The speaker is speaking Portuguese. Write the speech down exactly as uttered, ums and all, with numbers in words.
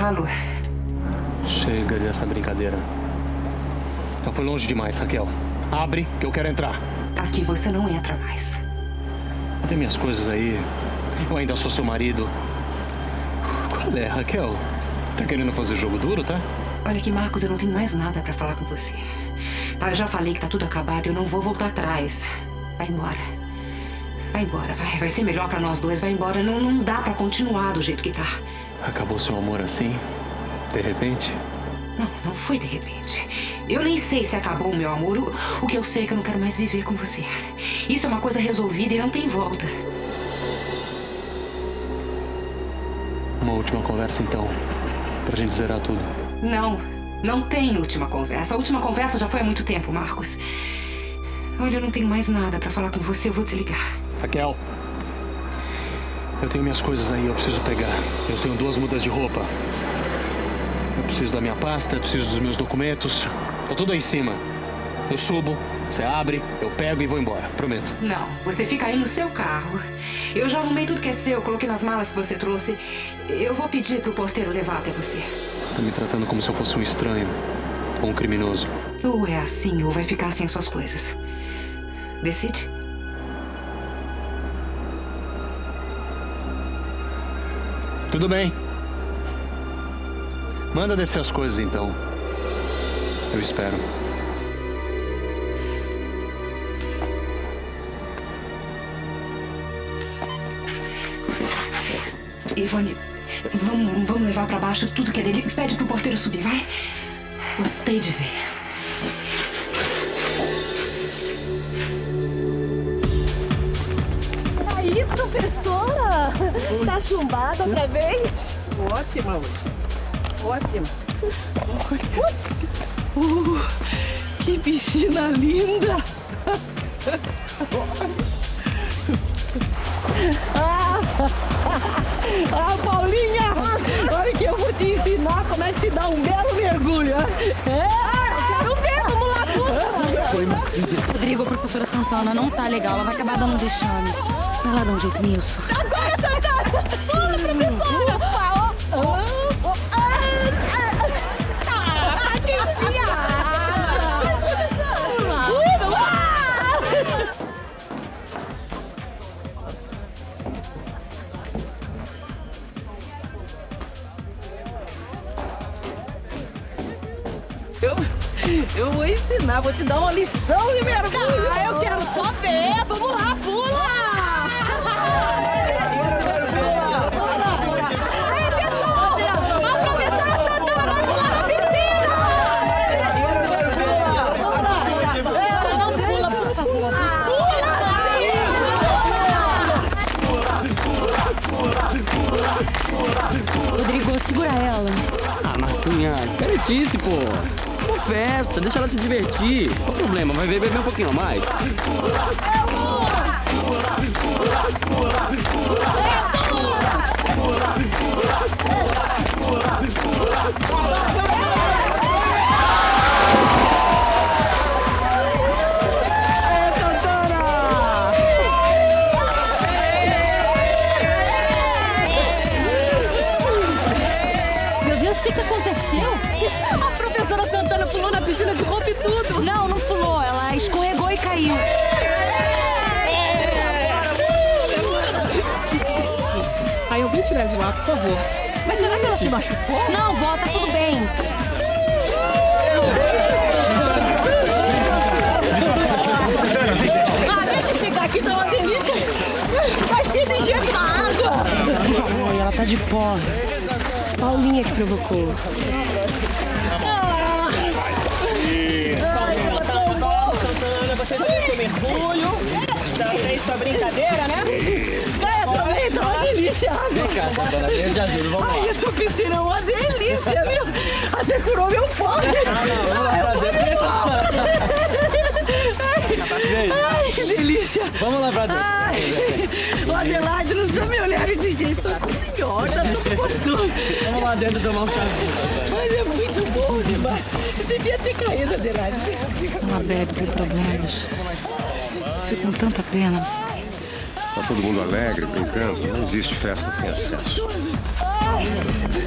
Alô? Chega dessa brincadeira. Já foi longe demais, Raquel. Abre, que eu quero entrar. Aqui você não entra mais. Tem minhas coisas aí. Eu ainda sou seu marido. Qual é, Raquel? Tá querendo fazer jogo duro, tá? Olha aqui, Marcos, eu não tenho mais nada pra falar com você. Tá, eu já falei que tá tudo acabado, eu não vou voltar atrás. Vai embora. Vai embora, vai. Vai ser melhor pra nós dois. Vai embora. Não, não dá pra continuar do jeito que tá. Acabou seu amor assim? De repente? Não, não foi de repente. Eu nem sei se acabou o meu amor. O, o que eu sei é que eu não quero mais viver com você. Isso é uma coisa resolvida e não tem volta. Uma última conversa, então. Pra gente zerar tudo. Não, não tem última conversa. A última conversa já foi há muito tempo, Marcos. Olha, eu não tenho mais nada pra falar com você. Eu vou desligar. Raquel, eu tenho minhas coisas aí, eu preciso pegar. Eu tenho duas mudas de roupa. Eu preciso da minha pasta, eu preciso dos meus documentos. Tá tudo aí em cima. Eu subo, você abre, eu pego e vou embora, prometo. Não, você fica aí no seu carro. Eu já arrumei tudo que é seu, coloquei nas malas que você trouxe. Eu vou pedir pro porteiro levar até você. Você tá me tratando como se eu fosse um estranho ou um criminoso. Ou é assim, ou vai ficar sem suas coisas. Decide. Tudo bem. Manda descer as coisas, então. Eu espero. Ivone, vamos, vamos levar pra baixo tudo que é dele. Pede pro porteiro subir, vai? Gostei de ver. Aí, professora! Tá chumbada outra vez? Ótima hoje. Ótima. Uh, que piscina linda! Ah, ah, Paulinha! Olha que eu vou te ensinar como é que se dá um belo mergulho. É, Quero ver, vamos lá, pula! foi uma filha. Rodrigo, a professora Santana não tá legal, ela vai acabar dando um vexame. Vai lá dar um jeito nisso. Agora, Santana! Pula, professora! Opa, oh, oh, oh, ah, tá quentinha! Eu, eu vou ensinar, vou te dar uma lição de mergulho. Ah, eu quero só ver! Vamos lá, pula! Rodrigo, segura ela. Ah, Marcinha, caretice, pô. Uma festa, deixa ela se divertir. Qual o problema? Vai beber um pouquinho mais? Meu Deus, o que que aconteceu? A professora Santana pulou na piscina de roupa e tudo. Não, não pulou, ela escorregou e caiu. Aí eu vim tirar de lá, por favor. Mas será que ela se machucou? Não, vó, tá tudo bem. Ah, deixa eu ficar aqui, tá uma delícia. Tá cheio de gelo na água. Ai, ela tá de pó. Paulinha que provocou. Você já fez seu mergulho, já fez sua brincadeira, né? Ganha também, tá uma delícia. Vem cá, Santana, eu te ajudo, vamos lá. Ai, essa piscina é uma delícia, viu? Até curou meu pó. Ai, que delícia. Vamos lá pra dentro. Ai, o Adelaide não precisa me olhar desse jeito. Tá tudo melhor, tá tudo gostoso. Vamos lá dentro tomar um chazinho. Mas é muito bom demais. Eu devia ter caído, Adelaide. Ela bebe, tem problemas. Fico com tanta pena. Tá todo mundo alegre, brincando. Não existe festa sem excesso. Ai.